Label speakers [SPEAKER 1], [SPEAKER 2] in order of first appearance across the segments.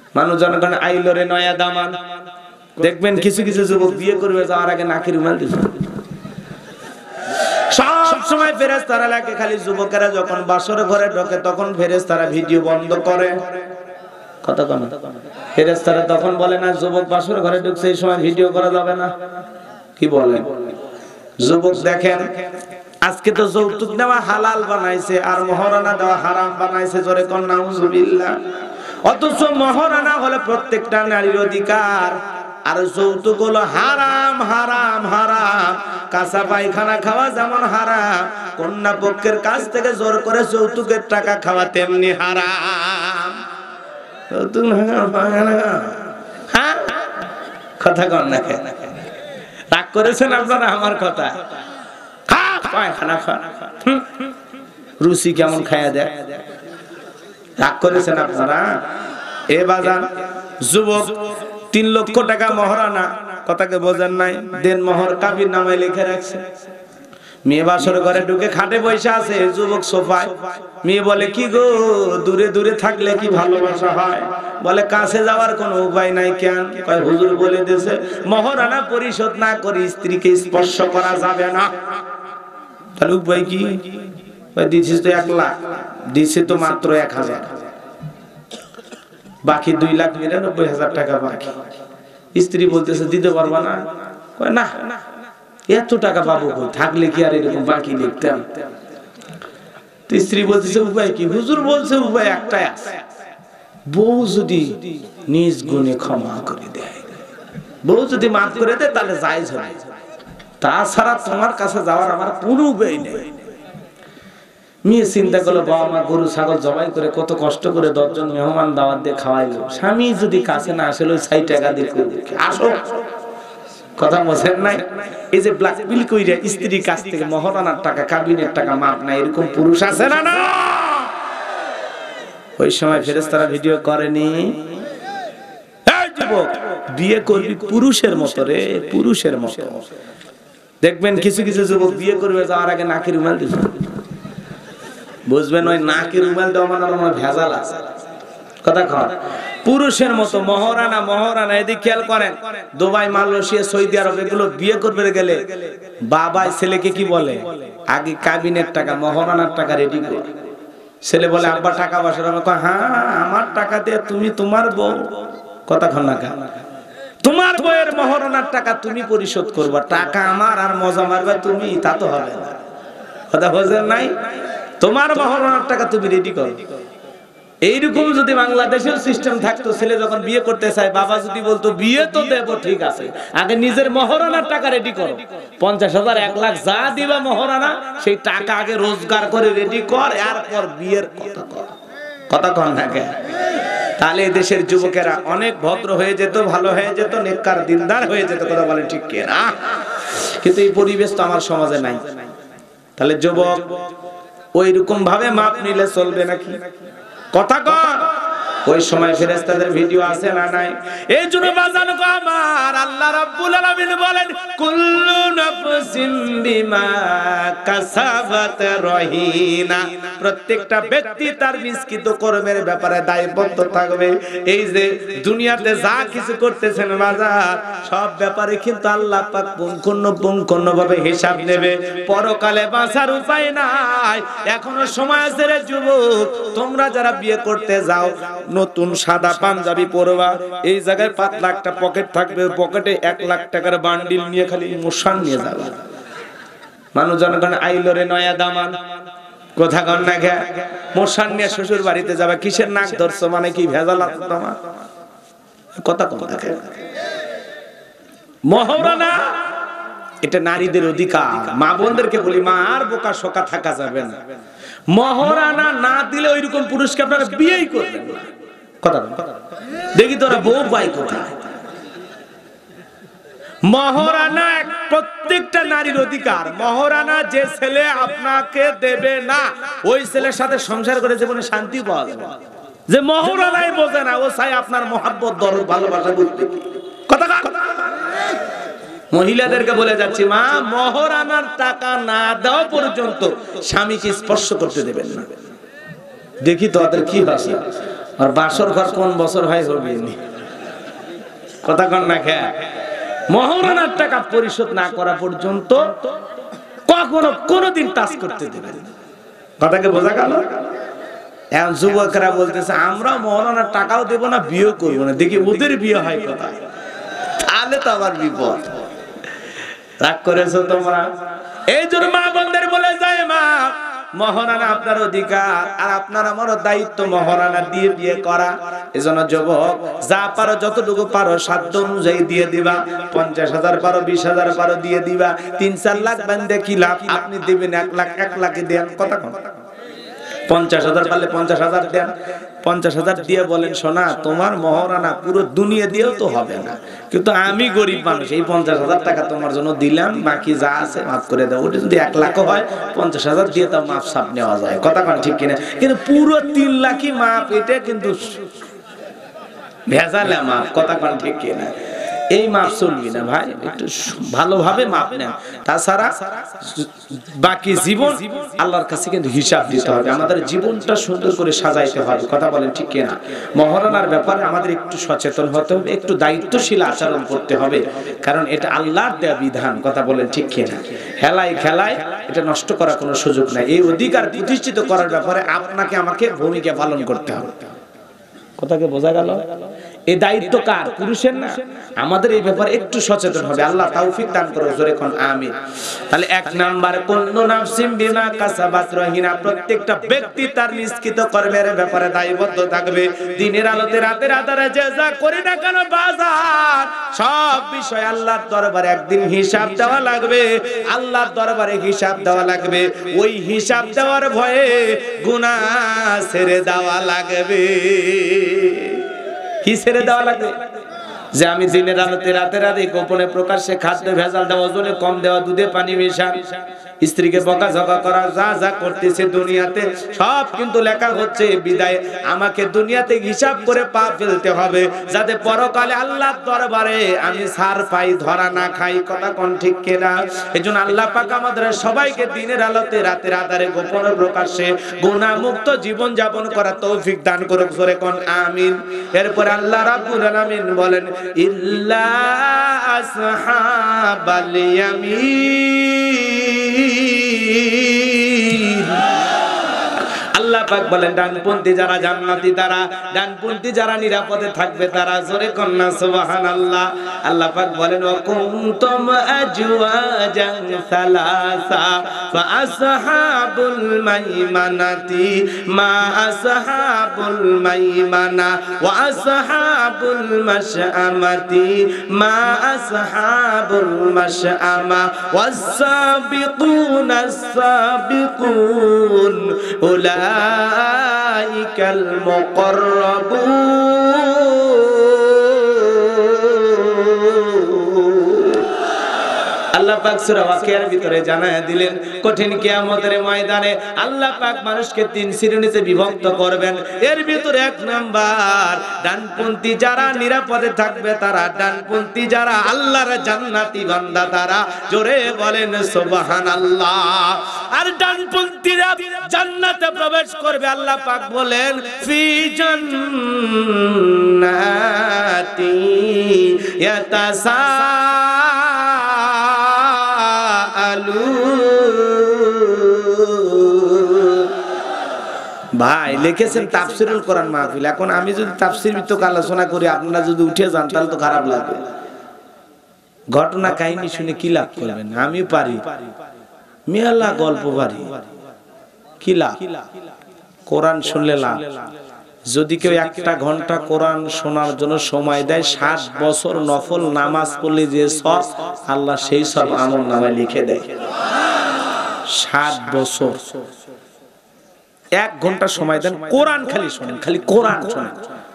[SPEAKER 1] মানুষ জনগণ আইলো রে নয়া দামান। দেখবেন কিছু কিছু যুবক বিয়ে করবে যাওয়ার আগে নাকি রুমাল দিবে। সব সময় ফেরেশতারা লাগে খালি যুবকেরা যখন বাসর ঘরে ঢোকে তখন ফেরেশতারা ভিডিও বন্ধ করে। কথা কন, ফেরেশতারা তখন বলে না যুবক বাসর ঘরে ঢুকছে এই সময় ভিডিও করা যাবে না। কি বলেন? যুবক দেখেন আজকে তো যৌতুক নেওয়া হালাল বানাইছে আর মহারানা দেওয়া হারাম বানাইছে। জোরে কোন নাউজুবিল্লাহ। অথচ মহারানা হলো প্রত্যেকটা নারীর অধিকার আর যৌতুক হলো হারাম হারাম হারাম। কাঁচা পায়খানা খাওয়া যেমন হারাম, কন্যা পক্ষের কাছ থেকে জোর করে যৌতুকের টাকা খাওয়া তেমনি হারাম। কথা কন না, রাগ করেছেন আপনারা আমার কথা? পায়খানা খা, রুচি কেমন খায়া দেয়, রাগ করেছেন আপনারা? এ বাজান যুবক 3 লক্ষ টাকা মহারানা, কথাকে বোঝেন নাই? দেন মোহর কাবির নামে লিখে রাখছে। মেয়ে বাসর ঘরে ঢুকে খাটে বসে আছে, যুবক সোফায়। মেয়ে বলে কি গো দূরে দূরে থাকলে কি ভালোবাসা হয়? বলে কাছে যাওয়ার কোনো উপায় নাই। কেন? কয় হুজুর বলে দিয়েছে মহারানা পরিশোধ না করে স্ত্রীকে স্পর্শ করা যাবে না। তাহলে উপায় কি? দিছিস তো 1 লাখ, দিছে তো মাত্র 1000, বাকি 2,99,000 টাকা বাকি। স্ত্রী বলতেছে দিতে পারবা না? কয় না, এত টাকা পাবো কই, থাকলে কি আর এরকম বাকি লিখতাম? তো স্ত্রী বলতেছে উপায় কি? হুজুর বলছে উপায় একটাই আছে, বউ যদি নিজ গুণে ক্ষমা করে দেয়, বউ যদি মাফ করে দেয় তাহলে জায়েজ হয়, তাছাড়া তোমার কাছে যাওয়ার আমার কোনো উপায় নেই। মেয়ে চিন্তা করলো বাবা মা গরু ছাগল জবাই করে কত কষ্ট করে 10 জন মেহমান দাওয়াত দিয়ে খাওয়াইলো, স্বামী যদি কাছে না আসলে 60 টাকা দিয়ে আসো। কথা বোঝেন নাই? এই যে ব্ল্যাকমেইল কইরা স্ত্রীর কাছ থেকে মহারানার টাকা কাবিনের টাকা মাপ না, এরকম পুরুষ আছে না? না, ওই সময় ফেরেশতারা ভিডিও করেনি। এই যুবক বিয়ে করবি পুরুষের মতো রে, পুরুষের মতো। দেখবেন কিছু কিছু যুবক বিয়ে করবে যাওয়ার আগে নাকি রুমাল দিবে। বুঝবেন ওই নাকি রুমাল দেওয়া মানে ভেজাল আছে। কথা কর, পুরুষের মতো মহারানা মহারানা। এদিকে খেয়াল করেন, দুবাই, মালয়েশিয়া, সৌদি আরব এগুলো বিয়ে করবে গেলে বাবা ছেলেকে কি বলে? আগে কাবিনের টাকা মহারানার টাকা রেডি করে। ছেলে বলে আব্বা টাকা পয়সা, হ্যাঁ আমার টাকা দিয়ে তুমি তোমার বউ, কথা কন না, তোমার বউয়ের মহারানার টাকা তুমি পরিশোধ করবা, টাকা আমার আর মজা মারবা তুমি, তা তো হবে না। কথা বোঝেন নাই? তোমার মহারানার টাকা তুমি রেডি করো। এইরকম যদি বাংলাদেশের সিস্টেম থাকতো, ছেলে যখন বিয়ে করতে চায় বাবা যদি বলতো বিয়ে তো দেবো, ঠিক আছে, আগে নিজের মহারানার টাকা রেডি করো, 50,000 1 লাখ যা দিবা মহারানা সেই টাকা আগে রোজগার করে রেডি কর, এরপর বিয়ের কথা কর। কথা কন না কেন? তাহলে দেশের যুবকেরা অনেক ভদ্র হয়ে যেত, ভালো হয়ে যেত, নেককার দিনদার হয়ে যেত। কথা বলে ঠিক কি না? কিন্তু এই পরিবেশ তো আমার সমাজে নাই। তাহলে যুবক ওই রকম ভাবে মাপ নিলে চলবে নাকি? কথা কর। ওই সময় ফেরেশতাদের ভিডিও আছে না নাই? এই জন্য বাজানো গো আমার আল্লাহ রাব্বুল আলামিন বলেন কুল্লু নাফসিন বিমা কাসাবাত রহিনা। প্রত্যেকটা ব্যক্তি তার নিষ্কৃত কর্মের ব্যাপারে দায়বদ্ধ থাকবে। এই যে দুনিয়াতে যা কিছু করতেছেন বাজার, সব ব্যাপারে কিন্তু আল্লাহ পাক পুঙ্খানুপুঙ্খভাবে হিসাব নেবে। পরকালে বাঁচার উপায় নাই। এখনো সময় আছে রে যুবক, তোমরা যারা বিয়ে করতে যাও নতুন সাদা পাঞ্জাবি পরবা, এই জায়গায় 5 লাখ টাকা পকেট থাকবে, পকেটে 1 লাখ টাকার বান্ডিল নিয়ে খালি মোশান নিয়ে যাবে। মানুষ জনগণ আইলো রে নয়া দামান, কথা কন না গে, মোশান নিয়ে শ্বশুর বাড়িতে যাবে। কিসের নাক ধরছো মানে কি ভেজাল আছে তোমার? কথা কন না গে। মহারানা এটা নারীদের অধিকার। মা বোনদেরকে বলি মা আর বোকা শোকা থাকা যাবে না। মহারানা না দিলে ওইরকম পুরুষকে আপনারা বিয়েই করবেন না। কথা দেখি তোরা বউ পাই কোথায়? মহারানা প্রত্যেকটা নারীর অধিকার। মহারানা যে ছেলে আপনাকে দেবে না, ওই ছেলের সাথে সংসার করে জীবনে শান্তি পাওয়া যাবে। যে মহারানাই বোঝে না, ও চাই আপনার মহাব্বত, দরদ, ভালোবাসা বুঝতে। কথা মহিলাদেরকে বলে যাচ্ছি, মা মহারানার টাকা না দেওয়া পর্যন্ত স্বামীকে স্পর্শ করতে দেবেন না। দেখি তোদের কি ভাষা। আর বাসর ঘর কোন বছর হয় হবে কথা কন না খেয়া মহারণার টাকা পরিশোধ না করা পর্যন্ত কখনো কোনোদিন টাচ করতে দেবেন কথাকে বোঝা গেল এখন যুবকরা বলতেছে আমরা মহারণার টাকাও দেব না বিয়ে করবো না দেখি ওদের বিয়ে হয় কোথায় তাহলে তো আবার বিপদ রাগ করেছো তোমরা এই জন্য মা বোনদের বলে যায় মা মহারানা আপনার অধিকার আর আপনার আমারও দায়িত্ব মহারানা দিয়ে বিয়ে করা এজন্য যুবক যা পারো যতটুকু পারো সাধ্য অনুযায়ী দিয়ে দিবা 50,000 পারো 20,000 পারো দিয়ে দিবা 3-4 লাখ বান্দে কি লাভ আপনি দিবেন 1 লাখ 1 লাখই দেন কথা কম 50,000 পারলে 50,000 দেন 50,000 দিয়ে বলেন সোনা তোমার মহারানা পুরো দুনিয়া দিয়েও তো হবে না কিন্তু আমি গরিব মানুষ এই 50,000 টাকা তোমার জন্য দিলাম বাকি যা আছে মাফ করে দাও ওটা যদি 1 লাখ হয় 50,000 দিয়ে তাও মাফ সাপ নেওয়া যায় কথা কোন ঠিক কিনা কিন্তু পুরো 3 লাখই মাফ এটা কিন্তু ভেজালে মাফ কথা কোন ঠিক কিনা এই মাপ চলবি না ভাই একটু ভালোভাবে মাপ নেন তাছাড়া বাকি জীবন আল্লাহর কাছে কিন্তু হিসাব দিতে হবে আমাদের জীবনটা সুন্দর করে সাজাইতে হবে কথা বলেন ঠিক কিনা মহারণার ব্যাপারে আমাদের একটু সচেতন হতে হবে একটু দায়িত্বশীল আচরণ করতে হবে কারণ এটা আল্লাহর দেয়া বিধান কথা বলেন ঠিক কিনা খেলায় খেলায় এটা নষ্ট করার কোনো সুযোগ নাই এই অধিকার প্রতিষ্ঠিত করার ব্যাপারে আপনাকে আমাকে ভূমিকা পালন করতে হবে কথাকে বোঝা গেল এই দায়িত্ব কার পুরুষের না আমাদের এই ব্যাপারে একটু সচেতন হবে আল্লাহ তৌফিক দান করুন জোরে কোন আমিন তাহলে এক নাম্বার কুল্লু নাফসিন বিমা কাসাবাত রহিনা প্রত্যেকটা ব্যক্তি তার নিষ্কৃত কর্মের ব্যাপারে দায়বদ্ধ থাকবে দিনের আলোতে রাতের আধারে যে যা করি না কেন বাজার সব বিষয় আল্লাহর দরবারে একদিন হিসাব দেওয়া লাগবে আল্লাহর দরবারে হিসাব দেওয়া লাগবে ওই হিসাব দেওয়ার ভয়ে গুনাহ ছেড়ে দেওয়া লাগবে কি ছেড়ে দেওয়া লাগবে যে আমি দিনের আলোতে রাতের আধে গোপনে প্রকাশ্যে খাদ্য ভেজাল দেওয়া ওজনে কম দেওয়া দুধে পানি মেশা স্ত্রীকে বকাঝকা করা যা যা করতেছে দুনিয়াতে সব কিন্তু লেখা হচ্ছে বিদায় আমাকে দুনিয়াতে হিসাব করে পা ফেলতে হবে যাতে পরকালে আল্লাহর দরবারে আমি ছাড় পাই ধরা না খাই কথা কোন ঠিক কিনা এজন্য আল্লাহ পাক আমাদের সবাইকে দিনের আলোতে রাতের আধারে গোপনে প্রকাশ্যে গুনাহ মুক্ত জীবন যাপন করার তৌফিক দান করুক জোরে কোন আমিন এরপর আল্লাহ রাব্বুল আলামিন বলেন ইল্লা আসহাবাল ইয়ামিন আল্লাহ পাক বলেন ডানপন্থী যারা জান্নাতি তারা ডানপন্থী যারা নিরাপদে থাকবে তারা জোরে কন্না সুবহানাল্লাহ আল্লাহ পাক বলেন ওয়া কুনতুম আজওয়াজান সালাসা ফা আসহাবুল মাইমানাতি মা আসহাবুল মাইমানা ওয়া আসহাবুল মাশআমাতি মা আসহাবুল মাশআমা ওয়াস সাবিকুনাস সাবিকুন উলাইকাল মুকাররাবুন আল্লাহ পাক সূরা ওয়াকিয়ার ভিতরে জানায়া দিলেন কঠিন কিয়ামতের ময়দানে আল্লাহ পাক মানুষকে তিন শ্রেণীতে বিভক্ত করবেন এর ভিতরে এক নাম্বার ডানপন্থী যারা নিরাপদে থাকবে তারা ডানপন্থী যারা আল্লাহর জান্নাতি বান্দা তারা জোরে বলেন সুবহানাল্লাহ আর ডানপন্থীরা জান্নাতে প্রবেশ করবে আল্লাহ পাক বলেন ফি জান্নাতি ইয়াতাসা ভাই লিখেছেন তাফসিরুল কোরআন মাহফিল এখন আমি যদি তাফসির ভিত্তিক আলোচনা করি আপনারা যদি উঠে যান তাহলে তো খারাপ লাগবে ঘটনা কাহিনী শুনে কি লাভ করবেন আমি পারি মেলা গল্প পারি কি লাভ কোরআন শুনলে লাভ যদি কেউ একটা ঘন্টা কোরআন শোনার জন্য সময় দেয় 60 বছর নফল নামাজ পড়লে যে সব আল্লাহ সেই সব আমলনামায় লিখে দেয় 60 বছর 1 ঘন্টা সময় দেন কোরআন খালি শোনেন খালি কোরআন শোনেন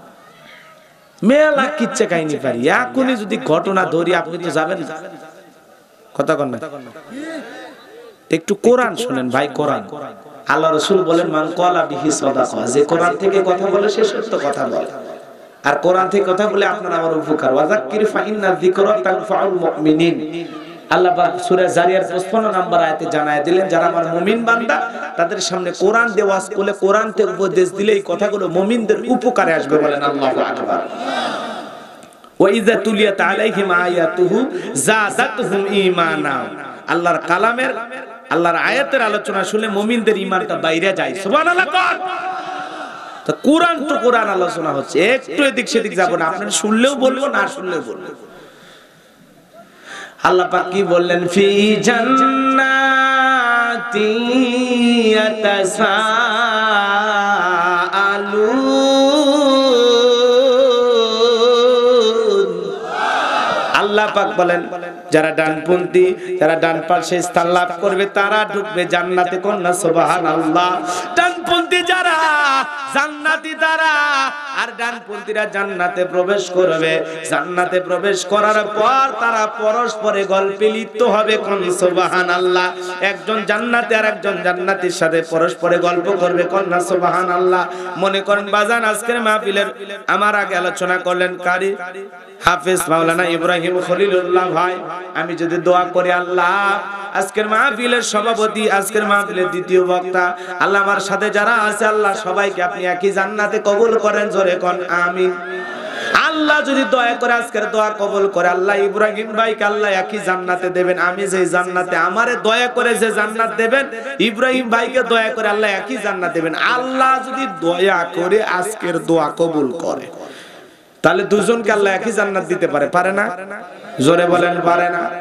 [SPEAKER 1] মেলা কিচ্ছা কাহিনী পারি এখনই যদি ঘটনা ধরি আপনি তো যাবেন না কথা কন না একটু কোরআন শুনেন ভাই কোরআন আল্লাহ রাসূল বলেন মান ক্বালা বিহি সাদাকা যে কোরআন থেকে কথা বলে সে সত্য কথা বলে আর কোরআন থেকে কথা বলে আপনার আমার উপকার ওয়াযাক্কির ফা ইন্না যিকরা তানফাউল মুমিনিন আল্লাহ পাক সূরা জারিয়ার 55 নম্বর আয়াতে জানায় দিলেন, যারা আমার মুমিন বান্দা তাদের সামনে কোরআন দেওয়াজ করলে, কোরআন থেকে উপদেশ দিলে এই কথাগুলো মুমিনদের উপকারে আসবে। বলেন আল্লাহু আকবার। ওয়া ইযা তুলিয়াত আলাইহিম আয়াতুহু যাদাতুহুম ঈমানা। আল্লাহর কালামের, আল্লাহর আয়াতের আলোচনা শুনলে মুমিনদের ঈমানটা বাইরে যায়। সুবহানাল্লাহ। তো কোরআন তো কোরআন আলোচনা হচ্ছে, একটু এদিক সেদিক যাব না, আপনারা শুনলেও বলবো, না শুনলেও বলবো। আল্লাহ পাক কি বললেন? ফি জান্নাতি ইয়াতাসাআলুন। আল্লাহ পাক বলেন, যারা ডানপন্থী, যারা ডান পাশে স্থান লাভ করবে তারা ঢুকবে জান্নাতে। কন্যা সুবহানাল্লাহ। ডানপন্থী যারা জান্নাতি তারা, আর ডানপন্থীরা জান্নাতে প্রবেশ করবে। জান্নাতে প্রবেশ করার পর তারা পরস্পরে গল্পে লিপ্ত হবে। কন্যা সুবহানাল্লাহ। একজন জান্নাতে আর একজন জান্নাতীর সাথে পরস্পরে গল্প করবে। কন্যা সুবহানাল্লাহ। মনে করেন বাজান, আজকের মাহফিলের আমার আগে আলোচনা করলেন কারি হাফেজ মাওলানা ইব্রাহিম খলিলুল্লাহ ভাই। আমি যদি দোয়া করি, আল্লাহ আজকের মাহফিলের সভাপতি, আজকের মাহফিলের দ্বিতীয় বক্তা, আল্লাহ আমার সাথে যারা আছে আল্লাহ সবাইকে আপনি একই জান্নাতে কবুল করেন। জোরে কোন আমিন। আল্লাহ যদি দয়া করে আজকের দোয়া কবুল করে, আল্লাহ ইব্রাহিম ভাইকে আল্লাহ একই জান্নাতে দেবেন। আমি যে জান্নাতে, আমারে দয়া করে যে জান্নাত দেবেন, ইব্রাহিম ভাইকে দয়া করে আল্লাহ একই জান্নাত দেবেন। আল্লাহ যদি দয়া করে আজকের দোয়া কবুল করে, তাহলে দুজনকে আল্লাহ একই জান্নাত দিতে পারে, পারে না? জোরে বলেন, পারে না?